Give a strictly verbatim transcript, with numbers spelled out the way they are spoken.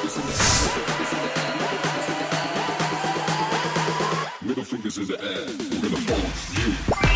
Middle fingers in the air. We're gonna force you.